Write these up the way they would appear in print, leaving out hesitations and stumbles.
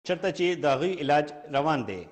चरता चे दागी इलाज रवान दे।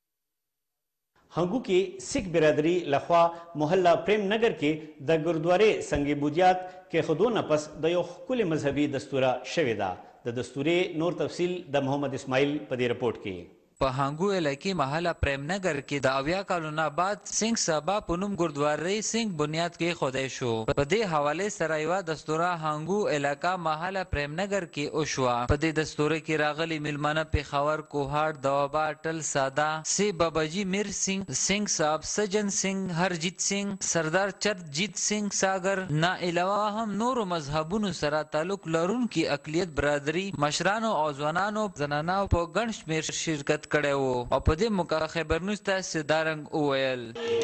हंगू की सिख बिरादरी लखवा मोहल्ला प्रेम नगर के द गुरुद्वारे संगे बुदियात के खुदो नपस दयो कुल मजहबी दस्तूरा शवेदा द दस्तूरे नूर तफसील द मोहम्मद इस्माइल पदे रिपोर्ट की। पहांगू इलाके महला प्रेमनगर के दाविया कालूनाबाद सिंह सभा पुनुम गुरुद्वारे सिंह बुनियाद के खुदेशो पदे हवाले सराइवा दस्तूरा हांगू इलाका महला प्रेमनगर के उशवा पदे दस्तूरे की रागली मिलमाना पेखावर कोहाड़ दवाबा अटल सादा से बाबाजी मीर सिंह सिंह साहब सजन सिंह हरजीत सिंह सरदार चरजीत सिंह सागर ना अलावा हम नूर मजहबुन सरा ताल्लुक लरून की अकलियत बरादरी मशरानो और जवानानो जनाना प गणश में शिरकत कड़े वो और पदे मुका खबर नुस्ता सिदारंग ओएल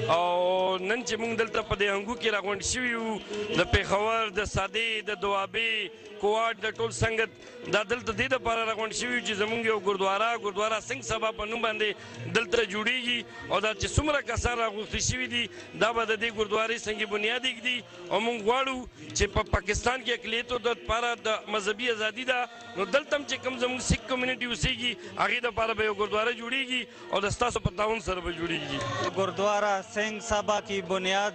और नन चे मुंग दलता पदे हंगू की रागवंड शिवियू द पेखावर द सादे द दुआबे कोआड द टोल संगत द दलता दे द पारा रागवंड शिवियू ची जमुंगे गुरुद्वारा सिंह सभा पन्नू बांधे दलता जुड़ेगी और दा चे सुमरा कसार रागुस्ती शिवी दी दा बद दे गुरुद्वारे संगे बुनियादी दी और मुंग वाड़ू चे पाकिस्तान के अकलियतों द पारा द मजहबी आज़ादी दा नो दलतम चे कम जमुंग सिख कम्युनिटी उसेगी आगे द पारा बे गुरुद्वारा जुड़ेगी और दस्ता सौ पतावन सर पर जुड़ेगी। गुरुद्वारा सिंह सभा की बुनियाद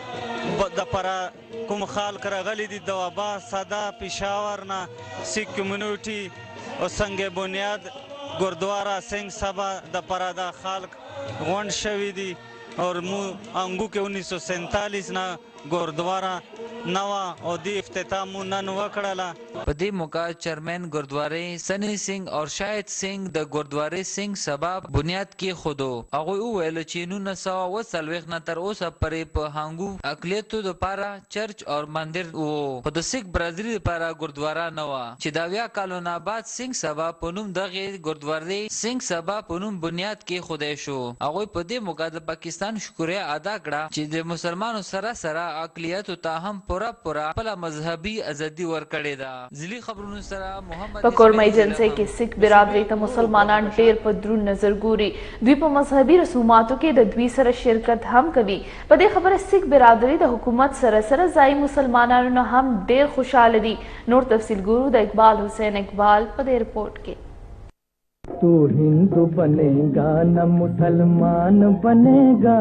दपरा कुम खाल कर गली दी दवाबा सादा पिशावर ना सिख कम्युनिटी और संगे बुनियाद गुरुद्वारा सिंह सभा दपरा दा खाल वन शवी दी और अंगू के 1947 ना गुरुद्वारा नवा और दी इफ्तिताम नन वकड़ला पदे मुका चेयरमैन गुरुद्वारे सनी सिंह और शाहिद सिंह द गुरुद्वारे सिंह सभा बुनियाद के खुदो अगो वेल चीनू नसा व सलवेख न तर ओस परे प हांगू अकलियत द पारा चर्च और मंदिर वो पद सिख बरादरी पारा गुरुद्वारा नवा चिदाविया कालोनाबाद सिंह सभा पुनुम दगे गुरुद्वारे सिंह सभा पुनुम बुनियाद के खुदेशो अगो पदे मुका द पाकिस्तान शुक्रिया अदा कड़ा चे मुसलमानों सरा सरा अकलियत ताहम पूरा पला मजहबी आजादी वर कड़ेदा जिली खबरों सरा मोहम्मद पकोरमई जनसे के सिख बिरादरी त मुसलमानान ढेर पद्रू नजर गुरी द्वीप मजहबी रसूमातों के द्वी सर शिरकत हम कभी पदे खबर सिख बिरादरी द हुकूमत सर जाई मुसलमानान हम ढेर खुशहाल दी नूर तफसील गुरु द इकबाल हुसैन इकबाल पदे रिपोर्ट के। तू हिंदू बनेगा न मुसलमान बनेगा,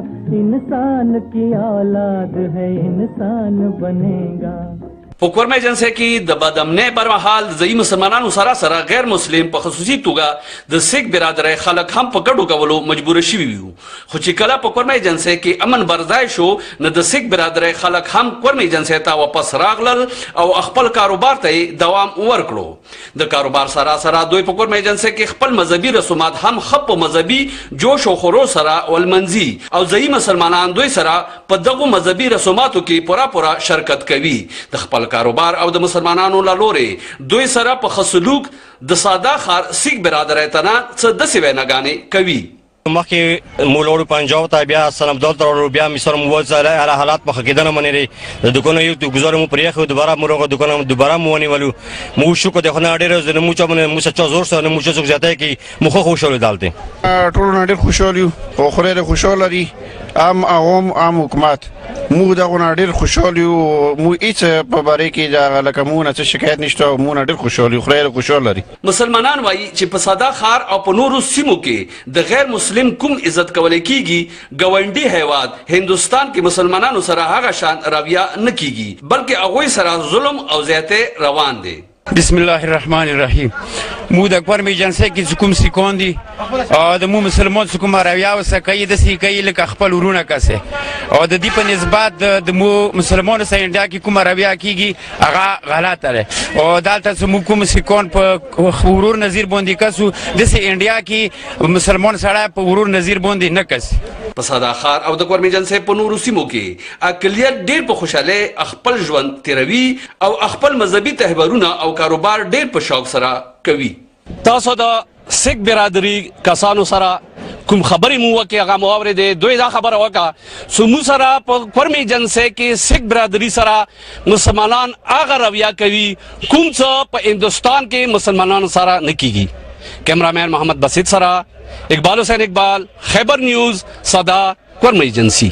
इंसान की औलाद है इंसान बनेगा। पुकवर जनसे की दबदमने बरमहाल जई मुसलमानान सारा सरा गैर मुस्लिम पखसूसी तुगा द सिख बिरादर खलक हम पकड़ू कवलो मजबूर शिवियू खुची कला पुकवर जनसे की अमन बर्दाइशो न द सिख बिरादर खलक हम कुरमी जनसे ता वापस रागलल और अखपल कारोबार तय दवाम वर्कड़ो द कारोबार सरा सरा दो पुकवर जनसे की खपल मजहबी रसूमात हम खप मजहबी जोश व खरो सरा वलमंजी और जई मुसलमानान दो सरा पदगो मजहबी रसूमातों की पूरा शरकत कवी द खपल कारोबार और द मुसलमानानों लालोरे दो सरा पखसलूक द सादा खार सिख बिरादर तना दस वैनागाने कवि मखी मूलोड़ पंजाब ता बिया सलाम दौलत और बिया मिसर मुवज़ अला हालात पखकिदन मने रे दुकान यू गुजार मु प्रिय खु दोबारा मुरो को दुकान दोबारा मुवनी वालू मुशु को देखना अडेर जन मुचा मने मुचा जोर से मुचा सुख जाता है कि मुख खुश हो डालते टोल नडे खुश हो लियो ओखरे रे खुश हो लरी आम हुकूमत मु दा नडे खुश हो लियो मु इच बारे की जा लकमून से शिकायत निष्ठा मु नडे खुश हो लियो खरे खुश हो लरी मुसलमानान वाई छि पसादा खार और पनूरु सिमु के द गैर मुस्लिम कुम इज्जत कवले कीगी गवंडी हैवाद हिंदुस्तान के मुसलमानान सरा हागा शान रविया न कीगी बल्कि अगोई सरा जुल्म और ज़्यादती रवान दे। बिस्मिल्लाहिर्रहमानिर्रहीम मूद अकबर में जनसे की सुकुम सिकोन दी और मु मुसलमान सुकुम रविया से कई दसी कई लक खपल उरुना कसे और दी पर निस्बत द मु मुसलमान से इंडिया की कुम रविया कीगी अगा गलत है और दालता से मुकुम सिकोन पर उरुर नजीर बोंदी कसु जैसे इंडिया की मुसलमान सड़ा पर उरुर नजीर बोंदी न कस पसादा खार और दकवर में जनसे पनूरु सिमु के अकलियत डेर पर खुशाले अखपल जवन तिरवी और अखपल मजहबी तहवारुना और कारोबार डेर पर शौक सरा कवि तासो दा सिख बिरादरी कसानो सरा कुम खबरी मुआ के आगा मुआवरे दे दो इदा खबर होगा सुमु सरा परमी जन से कि सिख बिरादरी सरा मुसलमानान आगा रविया कवि कुम प हिंदुस्तान के मुसलमानान सरा नकीगी। कैमरामैन मोहम्मद बसीत सरा इकबाल हुसैन इकबाल खैबर न्यूज सदा कुरम एजेंसी।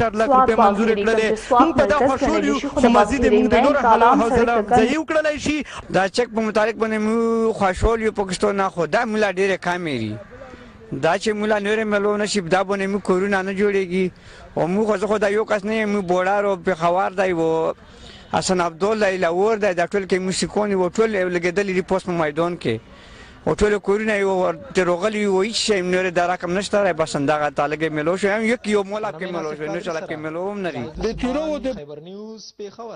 4 लाख روپۍ منظور کړلې موږ په دا خوشحال یو چې مزید موږ د نور حوصله ځای وکړلای شي دا چک په متعلق باندې موږ خوشحال یو پاکستان نه خو دا مولا ډیره کامیری دا چې مولا نور ملو نشي دا باندې موږ کورونه نه جوړیږي او موږ خو دا یو کس نه موږ بوډار او په خوار دی و حسن عبد الله لاور دا ټول کې موسیقون او ټول لګیدل دی پوسټ میدان کې او ټول کورونه یو ترغلی و هیڅ شی نور دا رقم نشته را بس اندغه تعلق ملو شو یک یو مولا کې ملو شو نو چلا کې ملو هم نه دی د تیرو د خیبر نیوز پیښور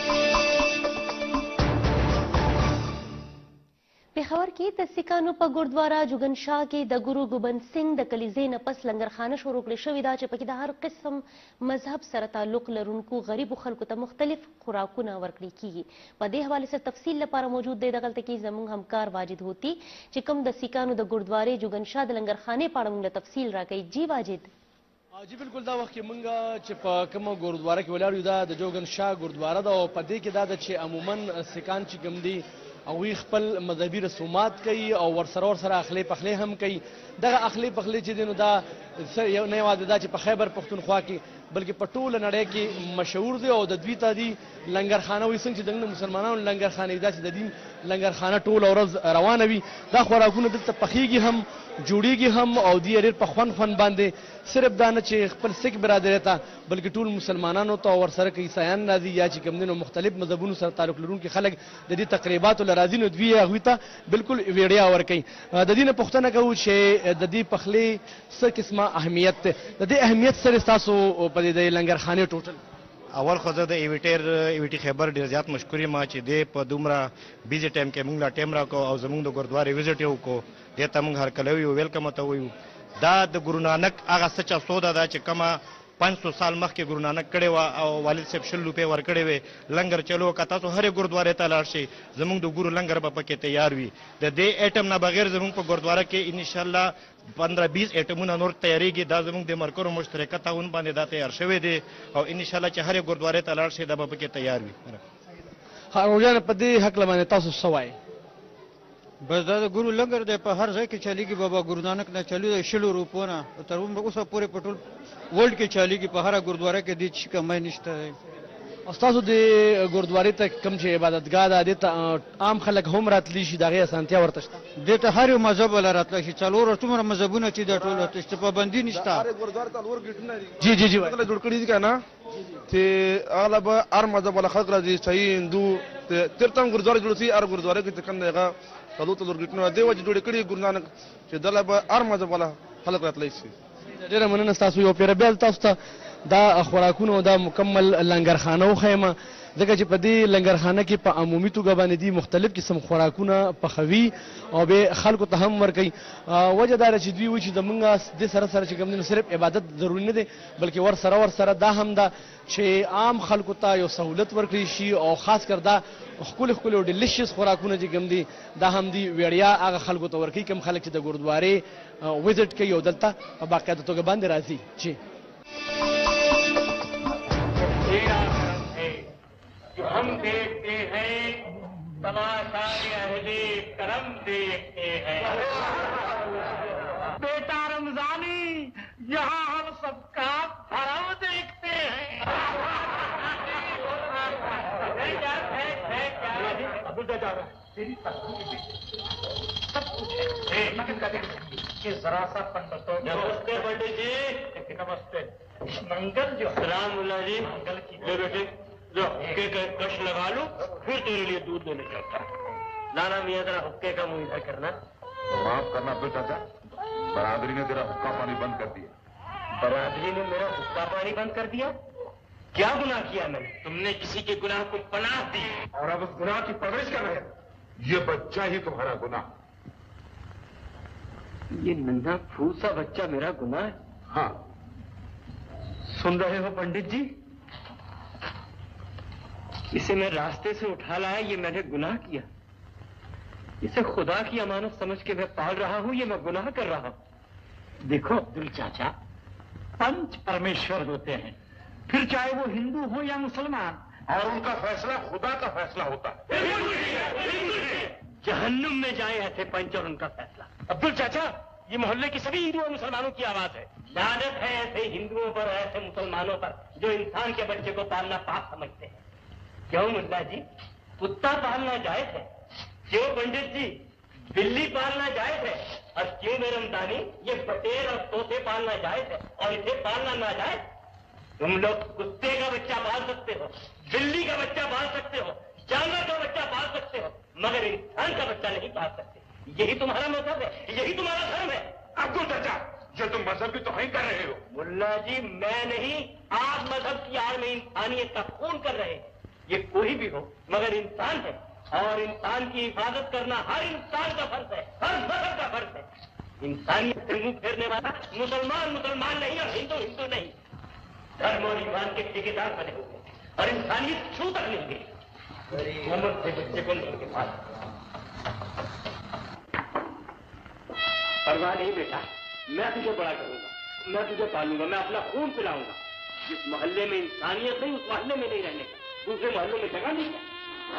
पेशावर के د सिکانو په ګردوارا جوګنشاه کې د ګورو ګوبند سنگ د کلیزې نه پس لنګرخانه شروع کړې شوې ده چې پکې د هر قسم مذهب سره تعلق لرونکو غریبو خلکو ته مختلف خوراکونه ورکړي کیږي په دې حواله سره تفصیل لپاره موجود دی دغلته کې زموږ همکار واجد هوتی چې کوم د سیکانو د ګردوارې جوګنشاه د لنګرخانې په اړه موږ تفصیل راکړي جی واجد جی بالکل دا وخت کې مونږ چې په کومه ګردواره کې ولاړ یو دا د جوګنشاه ګردواره ده او په دې کې دا د چې عموما سیکان چې کوم دي او خپل مذهبي رسومات کوي او ورسره اخلي پخلي هم کوي دغه اخلي پخلي چې دینو دا یو نه واده دا چې په خیبر پختونخوا کې بلکې په ټوله نړۍ کې مشهور دی او د دوی ته دي لنګرخانه وایي څنګه چې دغه مسلمانانو لنګرخانه دا چې د دین لنګرخانه ټوله ورځ روانه وي دا خوراکونه دلته پخیږي هم جوړیږي هم او دی ډېر په خوند باندې صرف دا نه چې خپل سیک برادری ته بلکې ټول مسلمانانو ته ورسره که عیسایان راځي یا چې کوم دي نو مختلف مذهبونو سره تعلق لرونکي خلک د دې تقریباتو له راځي نو دوی هغوی ته بالکل ویډیا ورکوي د دې نه پوښتنه کوو چې د دې پخلي څه قسمه اهمیت دی د دې اهمیت سره ستاسو په دې لنګرخانې ټوټل اول خو زه د ایویټي خیبر ډېر زیات مشکور یم چې دی په دومره بیزي ټایم کې موږ لا ټایم راکړو او زموږ د ګردوارې ویزټ یې وکړو دې ته موږ هرکلی ویو ویلکم ته ویو دا د ګورو نانک هغه سچه سوده ده چې کومه 500 سال مخکې ګورو نانک کړې وه او والد صاحب 100 روپۍ ورکړې وې لنګر چلو که تاسو هرې ګردوارې ته لاړ شئ زموږ د ګورو لنګر به پکې تیار وي د دې ایټم نه بغیر زموږ په ګردواره کې انشاءالله 15-20 ایټمونه نور تیاریږي دا زموږ د مرکزو مشترکه تعاون باندې دا تیار شوی دی او انشاءالله چې هرې ګردوارې ته لاړ شئ دا به پکې تیار وي روجانه په دې هکله باندې تاسو څه وایئ بس دا د ګورو لنګر دی په هر ځای کې چلیږي بابا ګورو نانک نه چلو دی 100 روپو نه تر اوسه پورې په ټول ورلډ کې چلیږي په هره ګردواره کې دې هیڅ کمی نشته دی ستاسو د ګردوارې ته کوم چې عبادتګاه ده دې ته عام خلک هم راتلی شي د هغې اسانتیا ورته شته دې ته هر یو مذهب والا راتلی شي څلور څومره مذهبونه چې دا ټول ورته شته پابندي نشته جی جی جی جوړ کړي دي که نه چې هغه به هر مذهب والا خلک راځي صحیح هندو تېر ته هم ګردواره جوړ شي هر ګردواره کې چې کوم دی هغه څلور ګیټونه دې وجې جوړې کړي ګورو نانک چې دله به هر مذهب والا خلک راتلی شي ډېره مننه ستاسو یو پیره بیا تاسو ته دا خوراکونه دا مکمل لنګرخانه وښیم ځکه چې په دې لنګرخانه کې په عمومي توګه باندې دي مختلف قسم خوراکونه پخوي او به خلکو ته هم ورکوي وجه دا ده چې دوی وایي چې زموږ دې سره سره چې کوم دی نو صرف عبادت ضروري نه دی بلکې ورسره دا هم ده چې عام خلکو ته یو سهولت ورکړی شي او خاص کر دا ښکلي او ډیلیشس خوراکونه چې کوم دي دا هم دي ویړیا هغه خلکو ته ورکوي کوم خلک چې د ګردوارې وزټ کوي او دلته په باقاعده توګه باندې راځي چې जो हम देखते हैं तमाशाए अहले करम देखते हैं बेटा रमजानी यहाँ हम सबका धर्म देखते हैं जरा सा पंडितों नमस्ते पंडित जी नमस्ते मंगल जो सलाम जी मंगल की बेटे लो हुक्के का कश लगा लो फिर तेरे लिए दूध देने जाता लाना मियाँ जरा हुक्के का मुँह इधर करना माफ करना तो चाचा बरादरी ने तेरा हुक्का पानी बंद कर दिया बरादरी ने मेरा हुक्का पानी बंद कर दिया क्या गुनाह किया मैंने तुमने किसी के गुनाह को पनाह दी और अब उस गुनाह की परवरिश कर रहे ये बच्चा ही तुम्हारा गुनाह ये नन्हा फूल सा बच्चा मेरा गुनाह है हाँ सुन रहे हो पंडित जी इसे मैं रास्ते से उठा लाया ये मैंने गुनाह किया इसे खुदा की अमानत समझ के मैं पाल रहा हूं ये मैं गुनाह कर रहा हूं देखो अब्दुल चाचा पंच परमेश्वर होते हैं फिर चाहे वो हिंदू हो या मुसलमान और उनका फैसला खुदा का फैसला होता है जहन्नुम में जाए ऐसे पंच और उनका फैसला अब्दुल चाचा ये मोहल्ले की सभी हिंदू और मुसलमानों की आवाज है। लानत है ऐसे हिंदुओं पर, ऐसे मुसलमानों पर जो इंसान के बच्चे को पालना पाप समझते हैं। क्यों मुल्ला जी, कुत्ता पालना जायज है? क्यों पंडित जी, बिल्ली पालना जायज है? और क्यों मेरे रमदानी, ये बटेर और तोते पालना जायज है और इसे पालना ना जायज? तुम लोग कुत्ते का बच्चा पाल सकते हो, बिल्ली का बच्चा पाल सकते हो, जानवर का बच्चा पाल सकते हो, मगर इंसान का बच्चा नहीं पाल सकते। यही तुम्हारा मजहब है, यही तुम्हारा धर्म है। अब्दुल चाचा, जो तुम मजहब की तौहीन कर रहे हो। मुल्ला जी, मैं नहीं, आप मजहब की आड़ में इंसानियत का खून कर रहे हैं। ये कोई भी हो मगर इंसान है, और इंसान की हिफाजत करना हर इंसान का फर्ज है, हर मजहब का फर्ज है। इंसानियत से मुंह फेरने वाला मुसलमान मुसलमान नहीं और हिंदू हिंदू नहीं, धर्म और ईमान के ठेकेदार बने हुए और इंसानियत छू तक नहीं गई। उम्र से बच्चे को नहीं के पास। परवाह नहीं बेटा, मैं तुझे बड़ा करूंगा, मैं तुझे पालूंगा, मैं अपना खून पिलाऊंगा। जिस मोहल्ले में इंसानियत नहीं, उस मोहल्ले में नहीं रहने का, दूसरे मोहल्लों में जगह नहीं है।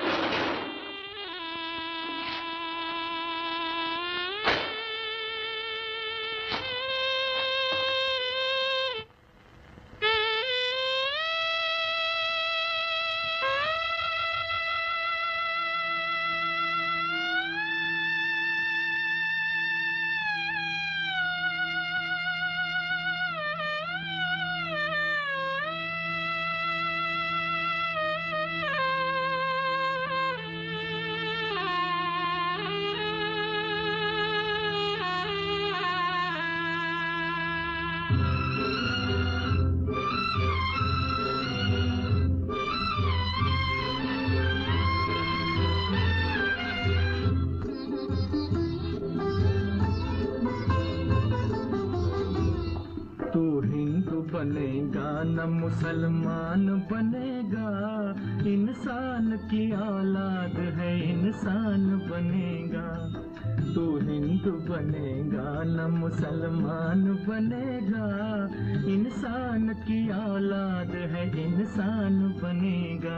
बनेगा न मुसलमान बनेगा, इंसान की औलाद है इंसान बनेगा। तू हिंदू बनेगा न मुसलमान बनेगा, इंसान की औलाद है इंसान बनेगा।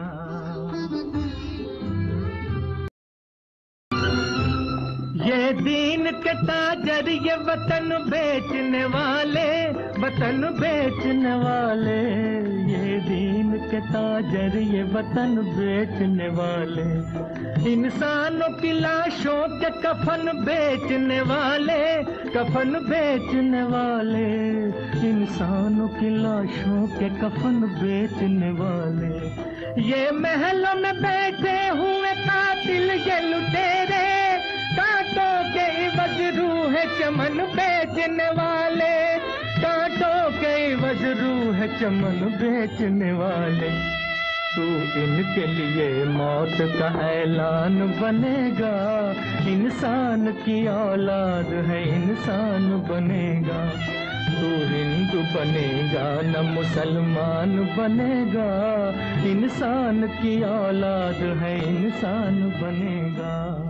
ये दीन के ताजर, ये वतन बेचने वाले, वतन बेचने वाले, ये दीन के ताजर, ये वतन बेचने वाले, इंसानों की लाशों के कफन बेचने वाले, कफन बेचने वाले, इंसानों की लाशों के कफन बेचने वाले। ये महलों में बैठे हुए कातिल ये लुटेरे, कांटों के इवज रूह चमन बेचने वाले, कांटों के इवज रूह चमन बेचने वाले। तू इनके लिए मौत का ऐलान बनेगा, इंसान की औलाद है इंसान बनेगा। तू हिंदू बनेगा न मुसलमान बनेगा, इंसान की औलाद है इंसान बनेगा।